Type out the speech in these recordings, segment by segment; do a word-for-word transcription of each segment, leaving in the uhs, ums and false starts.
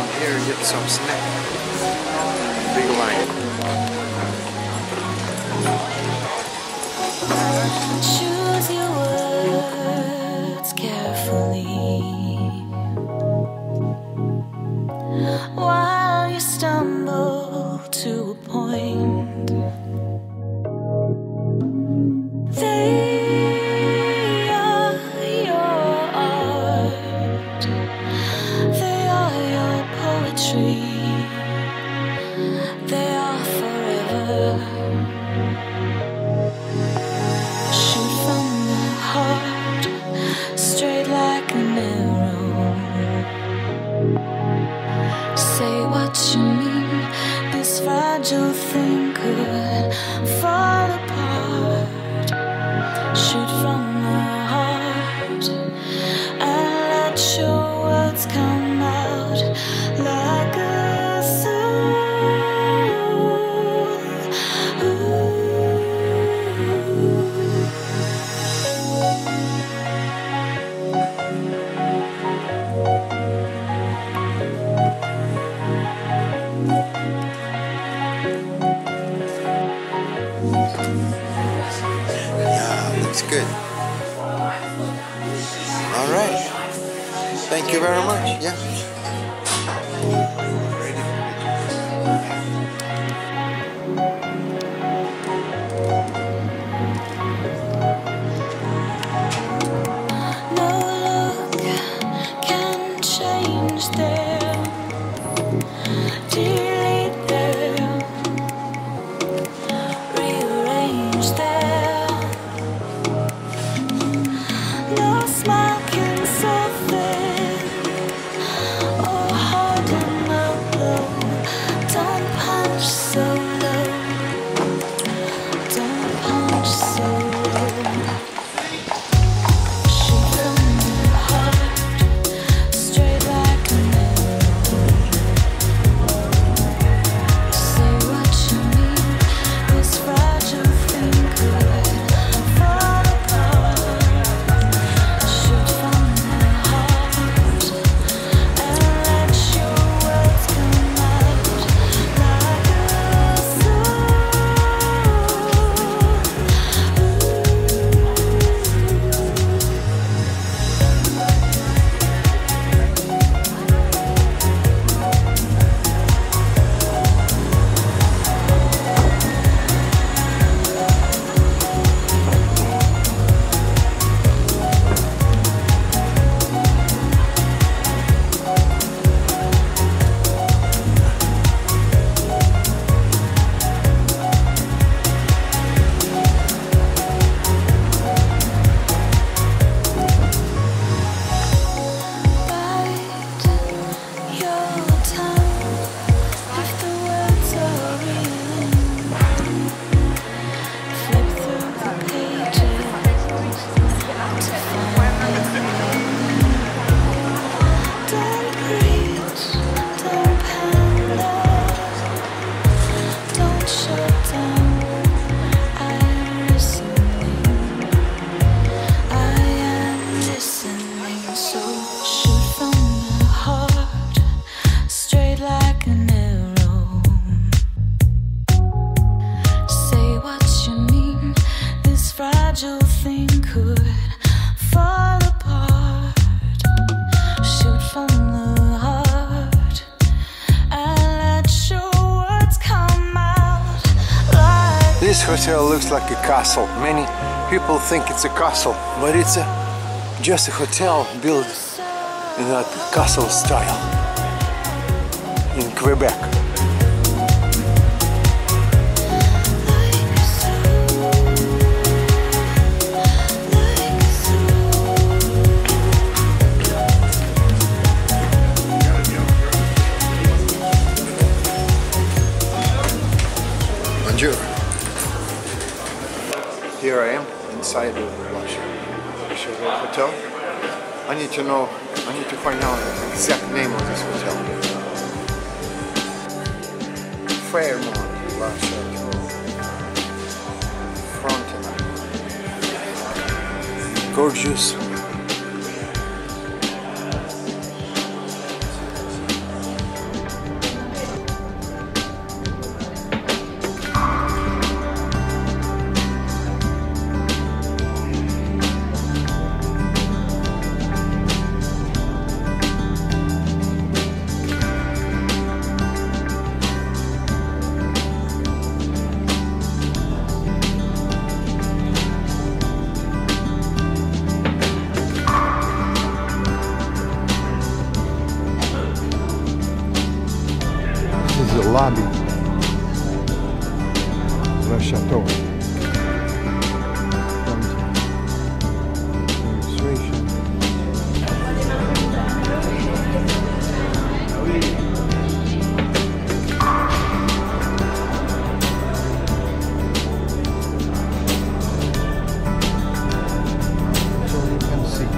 here and get some snack. Big line. Choose your words carefully while you stumble to a point. They are your art, they are your poetry, they are forever. Shoot from the heart, straight like an arrow. Say what you mean, this fragile thing could fall apart. Shoot from the heart and let your words come out like a soothe. Yeah, looks good. All right. Thank you very much. Yeah. No look can change them, delete them, rearrange them. No smile can soften or harden a blow. Don't punch so low, don't punch so low. Shoot from the heart, straight like an arrow. Say what you mean, this fragile thing could fall apart. Shoot from the heart and let your words come out like a soothe. Bite your tongue if the words are real. Flip through the pages to find it. Don't preach, don't pander, don't shut down. I am listening, I am listening. So shoot from the heart, straight like an arrow. Say what you mean, this fragile thing could fall apart. Shoot from the heart and let your words come out like This hotel looks like a castle. Many people think it's a castle, but it's a, just a hotel built in that castle style in Quebec. Bonjour. Here I am inside the luxury hotel. I need to know, I need to find out the exact name of this hotel. Vermont, La Chateau, Frontenac. Gorgeous. is the lobby, the chateau. Registration. So you can see.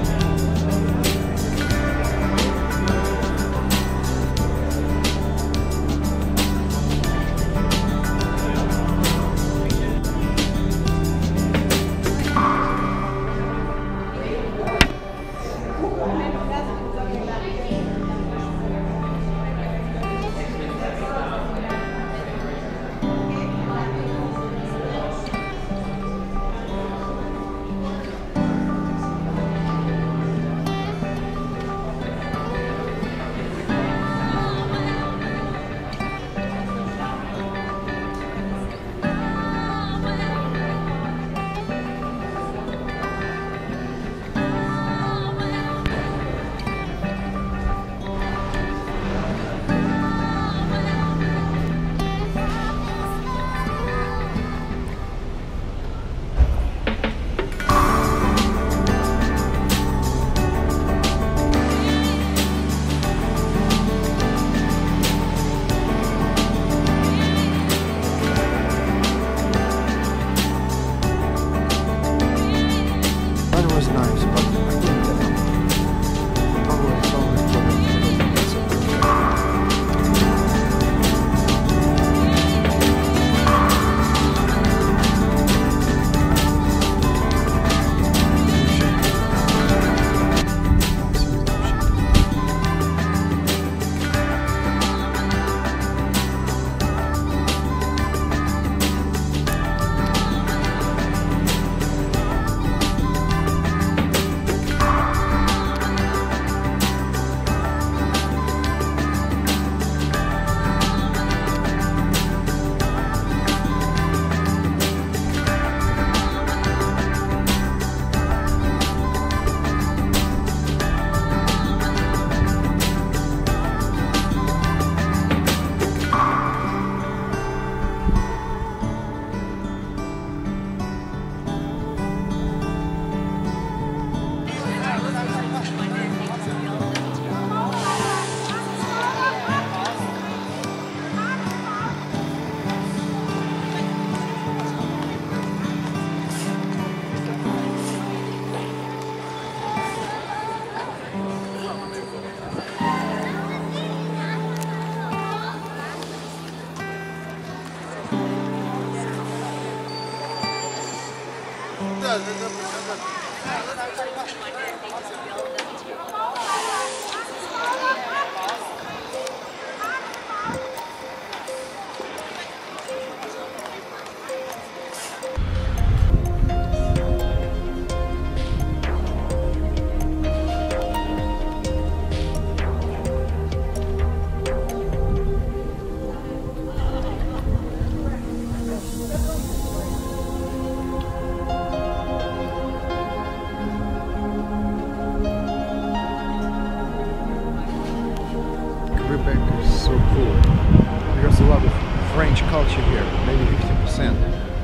Quebec is so cool. There's a lot of French culture here, maybe fifty percent.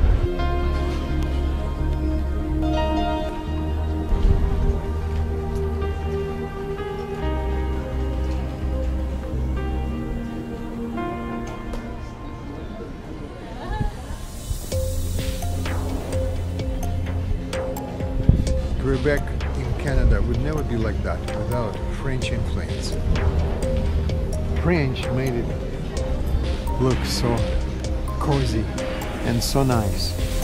Quebec in Canada would never be like that without French influence. French made it look so cozy and so nice.